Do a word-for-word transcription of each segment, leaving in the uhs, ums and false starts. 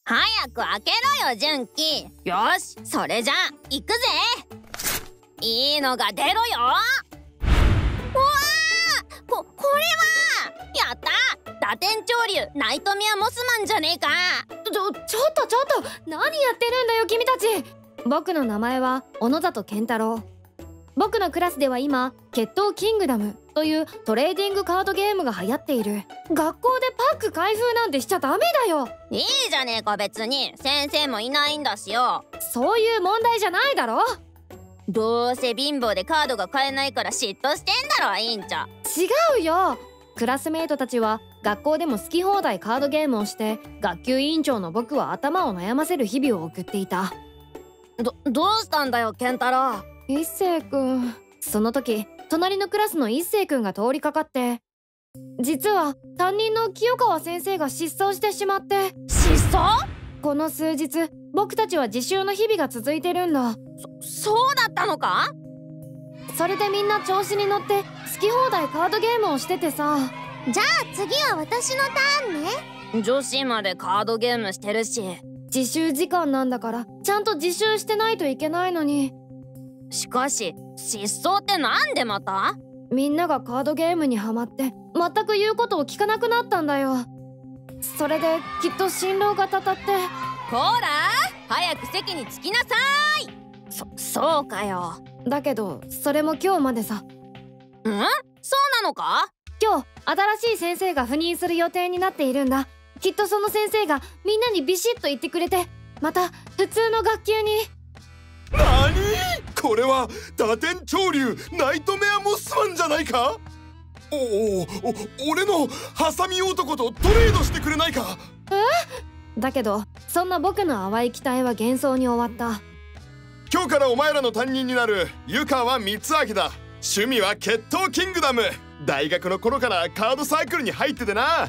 早く開けろよ純喜。よし、それじゃ行くぜ。いいのが出ろよ。うわー、こ、これはやった。打点潮流ナイトメアモスマンじゃねえか。 ちょ、ちょっとちょっと何やってるんだよ君たち。僕の名前は小野里健太郎。僕のクラスでは今決闘キングダムというトレーディングカードゲームが流行っている。学校でパック開封なんてしちゃダメだよ。 いいじゃねえか、別に先生もいないんだしよ。 そういう問題じゃないだろ。 どうせ貧乏でカードが買えないから嫉妬してんだろ、委員長。 違うよ。クラスメートたちは学校でも好き放題カードゲームをして、学級委員長の僕は頭を悩ませる日々を送っていた。 ど、どうしたんだよ健太郎。 一星くん。その時隣のクラスの一星くんが通りかかって、実は担任の清川先生が失踪してしまって。 失踪？ この数日僕たちは自習の日々が続いてるんだ。 そ、そうだったのか？ それでみんな調子に乗って好き放題カードゲームをしててさ。 じゃあ次は私のターンね。 女子までカードゲームしてるし。 自習時間なんだからちゃんと自習してないといけないのに。 しかし失踪ってなんでまた？ みんながカードゲームにハマって全く言うことを聞かなくなったんだよ。それできっと心労がたたって。 こら早く席に着きなさい。そ、そうかよ。 だけどそれも今日までさ。ん？ そうなのか？ 今日新しい先生が赴任する予定になっているんだ。きっとその先生がみんなにビシッと言ってくれて、また普通の学級に。 なに？これは打点潮流ナイトメアモスマンじゃないか。おおお、俺のハサミ男とトレードしてくれないか。 え？だけどそんな僕の淡い期待は幻想に終わった。 今日からお前らの担任になる湯川光明だ。趣味は決闘キングダム。大学の頃からカードサークルに入っててな。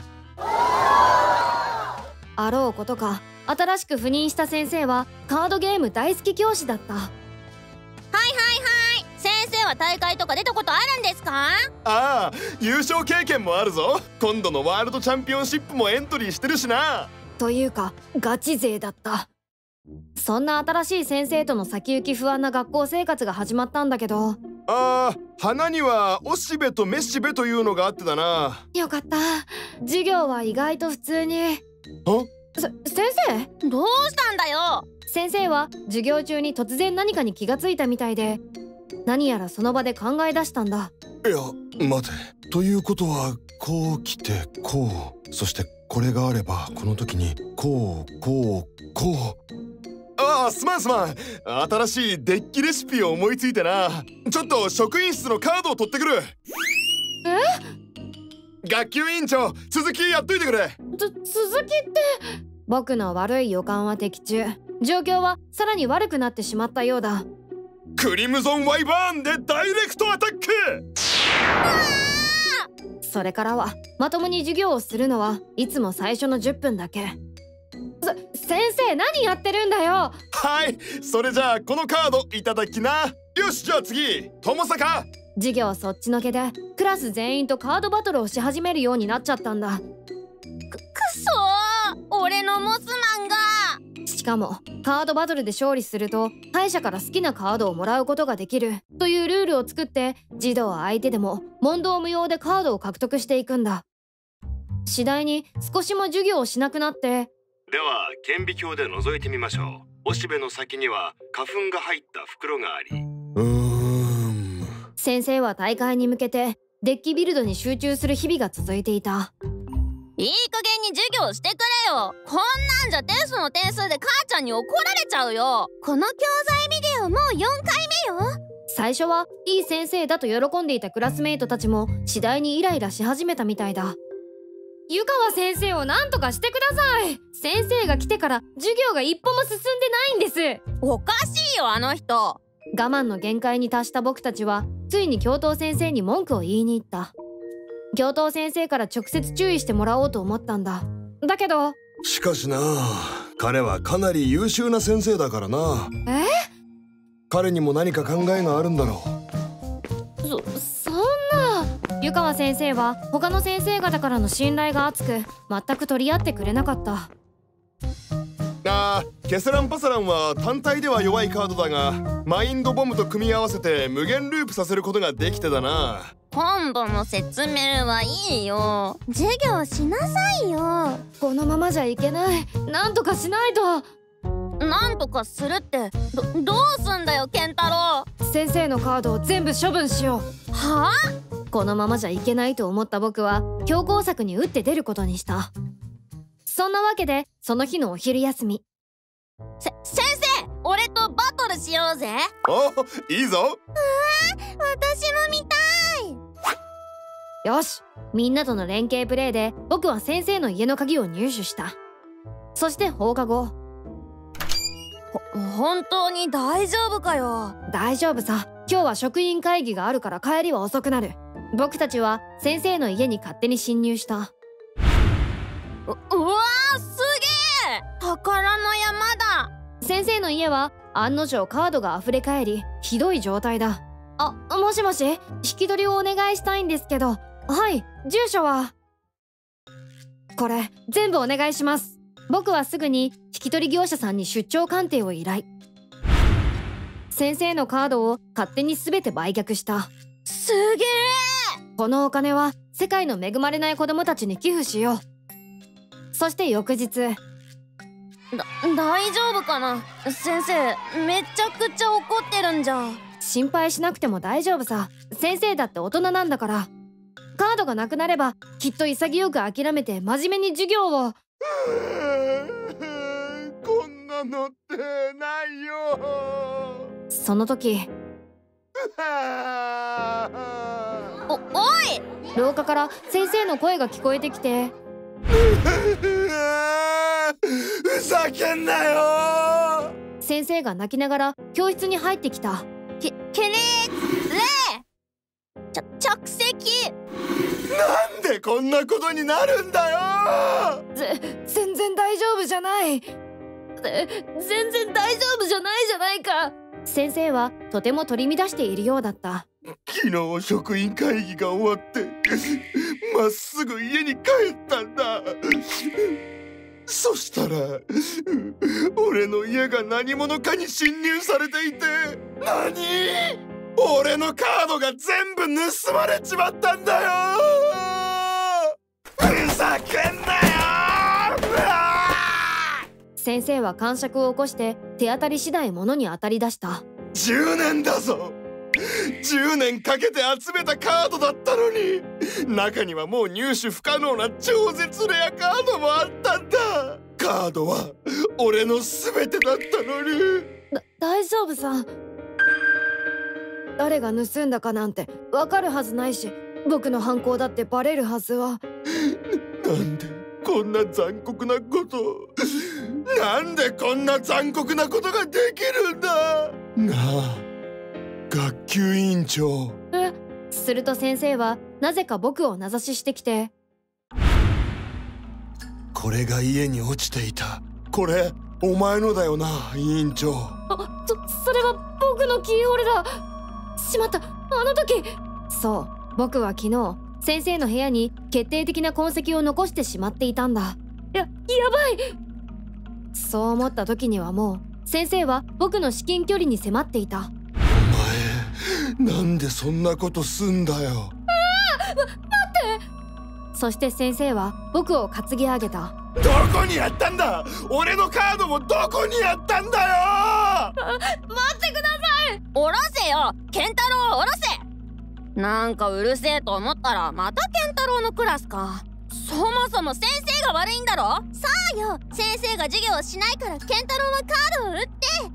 あろうことか新しく赴任した先生はカードゲーム大好き教師だった。 はいはいはい。先生は大会とか出たことあるんですか？ ああ、優勝経験もあるぞ。今度のワールドチャンピオンシップもエントリーしてるしな。 というかガチ勢だった。そんな新しい先生との先行き不安な学校生活が始まったんだけど。 ああ、花にはおしべとめしべというのがあってだな。 よかった。授業は意外と普通に。 あ？ せ、先生？ どうしたんだよ。 先生は授業中に突然何かに気がついたみたいで、何やらその場で考え出したんだ。 いや待て、ということはこう来てこう、そしてこれがあればこの時にこうこうこう。ああ、すまんすまん。新しいデッキレシピを思いついてな。ちょっと職員室のカードを取ってくる。 え？ 学級委員長、続きやっといてくれ。 つ、続きって。僕の悪い予感は的中。状況はさらに悪くなってしまったようだ。 クリムゾンワイバーンでダイレクトアタック。 それからはまともに授業をするのはいつも最初のじゅっぷんだけ。先生何やってるんだよ。 はい、それじゃあこのカードいただきな。よし、じゃあ次友坂。 授業そっちのけでクラス全員とカードバトルをし始めるようになっちゃったんだ。 く、くそー、俺のモスマンが。 しかもカードバトルで勝利すると敗者から好きなカードをもらうことができるというルールを作って、児童相手でも問答無用でカードを獲得していくんだ。次第に少しも授業をしなくなって。 では顕微鏡で覗いてみましょう。おしべの先には花粉が入った袋があり。 うーん。 先生は大会に向けてデッキビルドに集中する日々が続いていた。 いい加減に授業してくれよ。こんなんじゃテストの点数で母ちゃんに怒られちゃうよ。 この教材ビデオもうよんかいめよ。 最初はいい先生だと喜んでいたクラスメイトたちも次第にイライラし始めたみたいだ。湯川先生を何とかしてください。先生が来てから授業が一歩も進んでないんです。 おかしいよあの人。 我慢の限界に達した僕たちはついに教頭先生に文句を言いに行った。教頭先生から直接注意してもらおうと思ったんだ。だけどしかしな、彼はかなり優秀な先生だからな。 え？ 彼にも何か考えがあるんだろう。そ、そんな。湯川先生は他の先生方からの信頼が厚く全く取り合ってくれなかった。 あーケセランパサランは単体では弱いカードだが、マインドボムと組み合わせて無限ループさせることができてだな。 コンボの説明はいいよ。 授業しなさいよ。 このままじゃいけない。なんとかしないと。 なんとかするってどどうすんだよケンタロウ。 先生のカードを全部処分しよう。 はあ？ このままじゃいけないと思った僕は強攻策に打って出ることにした。そんなわけでその日のお昼休み、 せ先生、俺とバトルしようぜ。 おいいぞ。 うわ私も見たい。 よし、みんなとの連携プレーで僕は先生の家の鍵を入手した。そして放課後、 ほ本当に大丈夫かよ。 大丈夫さ。今日は職員会議があるから帰りは遅くなる。僕たちは先生の家に勝手に侵入した。 う、うわーすげえ、宝の山だ。 先生の家は案の定カードが溢れ返りひどい状態だ。あ、もしもし、引き取りをお願いしたいんですけど。はい、住所はこれ全部お願いします。僕はすぐに引き取り業者さんに出張鑑定を依頼。先生のカードを勝手に全て売却した。 すげえ。 このお金は世界の恵まれない子供たちに寄付しよう。そして翌日、 だ大丈夫かな先生。めちゃくちゃ怒ってるんじゃ。 心配しなくても大丈夫さ。先生だって大人なんだから。カードがなくなればきっと潔く諦めて真面目に授業を。 こんなのってないよ。 その時、 お、おい！ 廊下から先生の声が聞こえてきて、 ふざけんなよ。 先生が泣きながら教室に入ってきた。 け、けれーれーちょ、着席。 なんでこんなことになるんだよ。 ぜ全然大丈夫じゃない。ぜ全然大丈夫じゃないじゃないか。先生はとても取り乱しているようだった。 昨日職員会議が終わってまっすぐ家に帰ったんだ。そしたら俺の家が何者かに侵入されていて、何？俺のカードが全部盗まれちまったんだよ。ふざけんなよ。 先生は癇癪を起こして手当たり次第物に当たり出した。 じゅうねんだぞ。じゅうねんかけて集めたカードだったのに、中にはもう入手不可能な超絶レアカードもあったんだ。カードは俺の全てだったのに。 だ大丈夫さ。誰が盗んだかなんてわかるはずないし、僕の犯行だってバレるはずは。 なんでこんな残酷なこと、なんでこんな残酷なことができるんだ。なあ学級委員長。 えすると先生はなぜか僕を名指ししてきて、 これが家に落ちていた。これお前のだよな委員長。 あ、そ、それは僕のキーホルダー。しまった、あの時。そう、僕は昨日先生の部屋に決定的な痕跡を残してしまっていたんだ。や、やばい。そう思った時にはもう先生は僕の至近距離に迫っていた。 お前なんでそんなことすんだよ。ああ、待って。そして先生は僕を担ぎ上げた。 どこにやったんだ。俺のカードもどこにやったんだよ。 あ、待ってください。 おろせよケンタロウ、おろせ。なんかうるせえと思ったらまたケンタロウのクラスか。そもそも先生が悪いんだろ。 そうよ、先生が授業をしないからケンタロウはカードを売って。 売った？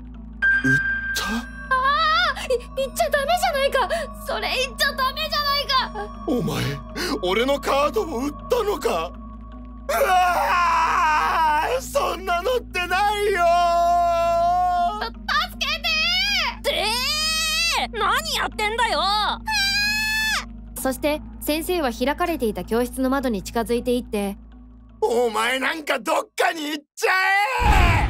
ああ、言っちゃダメじゃないか。それ言っちゃダメじゃないか。 お前俺のカードを売ったのか。うわー、そんなのってないよ。 助けてー。えー、何やってんだよ。 そして先生は開かれていた教室の窓に近づいていって、 お前なんかどっかに行っちゃえ。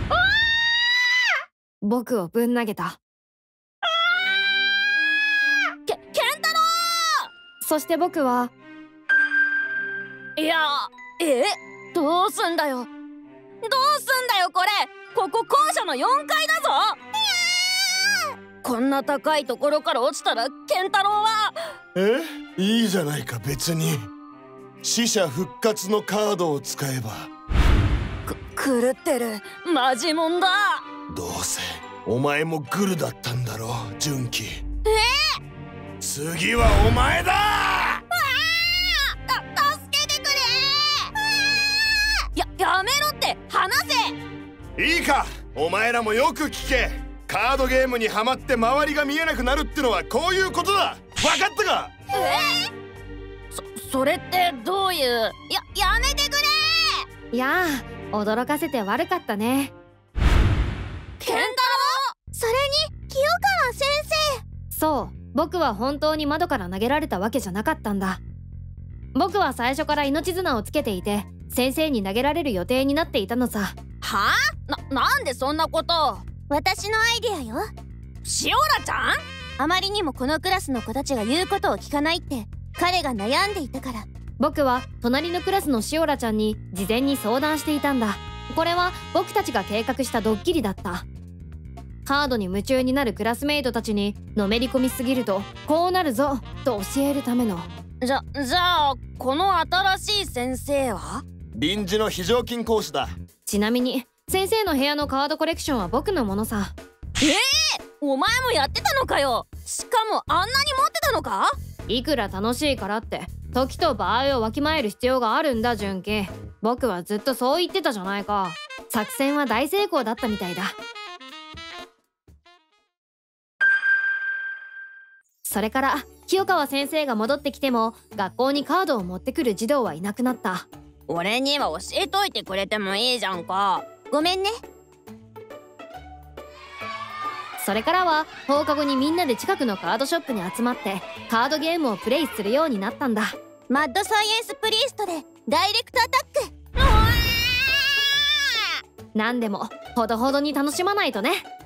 僕をぶん投げた。 ケ、ケンタロウ。そして僕は、 いや、え、どうすんだよどうすんだよこれ。 ここ校舎のよんかいだぞ。こんな高いところから落ちたら健太郎は。 え、いいじゃないか別に。死者復活のカードを使えば。 く狂ってる、マジモンだ。 どうせお前もグルだったんだろ純喜。えー、次はお前だ。 た助けてくれ。ややめろって話せ。 いいか、お前らもよく聞け。カードゲームにはまって周りが見えなくなるってのはこういうことだ。分かったか。 えー、そそれってどういう。ややめてくれ。 いやあ、驚かせて悪かったね。 健太郎。 それに清川先生。 そう、僕は本当に窓から投げられたわけじゃなかったんだ。僕は最初から命綱をつけていて、先生に投げられる予定になっていたのさ。 はあ？な、なんでそんなこと。 私のアイデアよ。 シオラちゃん。 あまりにもこのクラスの子たちが言うことを聞かないって彼が悩んでいたから。 僕は隣のクラスのシオラちゃんに事前に相談していたんだ。これは僕たちが計画したドッキリだった。カードに夢中になるクラスメイトたちにのめり込みすぎるとこうなるぞと教えるための。 じゃじゃあこの新しい先生は。 臨時の非常勤講師だ。 ちなみに先生の部屋のカードコレクションは僕のものさ。 ええー、お前もやってたのかよ。しかもあんなに持ってたのか。 いくら楽しいからって時と場合をわきまえる必要があるんだ純喜。僕はずっとそう言ってたじゃないか。作戦は大成功だったみたいだ。それから清川先生が戻ってきても学校にカードを持ってくる児童はいなくなった。 俺には教えといてくれてもいいじゃんか。 ごめんね。 それからは放課後にみんなで近くのカードショップに集まってカードゲームをプレイするようになったんだ。 マッドサイエンスプリーストでダイレクトアタック。 なんでもほどほどに楽しまないとね。